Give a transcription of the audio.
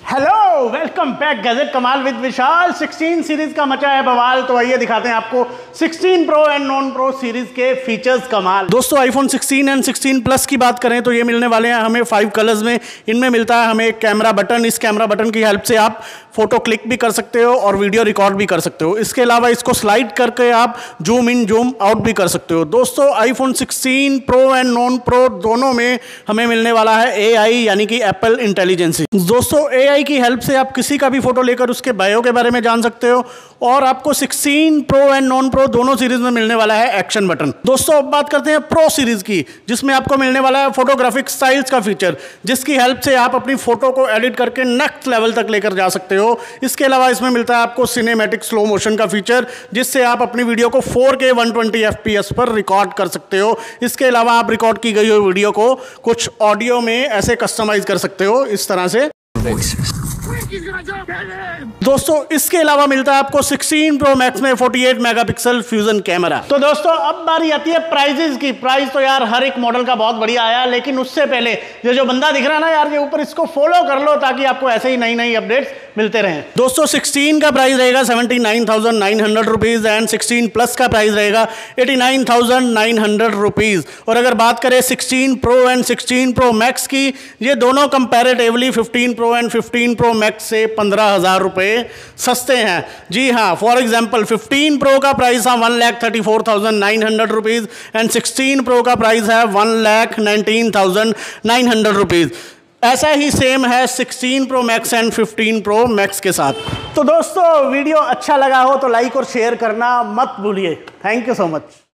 Hello, welcome back. Gadget Kamaal with Vishal. 16 series का मचा है बवाल। तो आइए दिखाते हैं आपको 16 pro and non pro series के फीचर्स कमाल। दोस्तों, आईफोन 16 एंड 16 प्लस की बात करें तो ये मिलने वाले हैं हमें 5 कलर्स में। इनमें मिलता है हमें एक कैमरा बटन। इस कैमरा बटन की हेल्प से आप फोटो क्लिक भी कर सकते हो और वीडियो रिकॉर्ड भी कर सकते हो। इसके अलावा इसको स्लाइड करके आप जूम इन जूम आउट भी कर सकते हो। दोस्तों, iPhone 16 pro and non pro दोनों में हमें मिलने वाला है AI यानी कि एप्पल इंटेलिजेंस। दोस्तों, AI की हेल्प से आप किसी का भी फोटो लेकर उसके बायो के बारे में जान सकते हो। और आपको 16 प्रो एंड नॉन प्रो दोनों सीरीज में मिलने वाला है एक्शन बटन। दोस्तों, अब बात करते हैं प्रो सीरीज की, जिसमें आपको मिलने वाला है फोटोग्राफिक स्टाइल्स का फीचर, जिसकी हेल्प से आप अपनी फोटो को एडिट करके नेक्स्ट लेवल तक लेकर जा सकते हो। इसके अलावा इसमें मिलता है आपको सिनेमैटिक स्लो मोशन का फीचर, जिससे आप अपनी वीडियो को 4K 120 FPS पर रिकॉर्ड कर सकते हो। इसके अलावा आप रिकॉर्ड की गई हुई वीडियो को कुछ ऑडियो में ऐसे कस्टमाइज कर सकते हो इस तरह से। दोस्तों, इसके अलावा मिलता है आपको 16 प्रो मैक्स में 48 मेगापिक्सल फ्यूजन कैमरा। तो दोस्तों, अब बारी आती है प्राइजेस की। प्राइस तो यार हर एक मॉडल का बहुत बढ़िया आया, लेकिन उससे पहले ये जो बंदा दिख रहा है ना यार, ये ऊपर, इसको फॉलो कर लो ताकि आपको ऐसे ही नई नई अपडेट्स मिलते रहें। दोस्तों, 16 का प्राइस रहेगा 79,900 रुपीज एंड 16 प्लस का प्राइस रहेगा 89,900 रुपीज। और अगर बात करें 16 प्रो एंड 16 प्रो मैक्स की, ये दोनों comparatively 15 pro and 15 pro max से 15,000 रुपए सस्ते हैं। जी हाँ, फॉर एग्जांपल 15 प्रो का प्राइस है 1,34,900 रुपीज एंड 16 प्रो का प्राइस है 1,19,900 रुपीज। ऐसा ही सेम है 16 pro max and 15 pro max के साथ। तो दोस्तों, वीडियो अच्छा लगा हो तो लाइक और शेयर करना मत भूलिए। Thank you so much.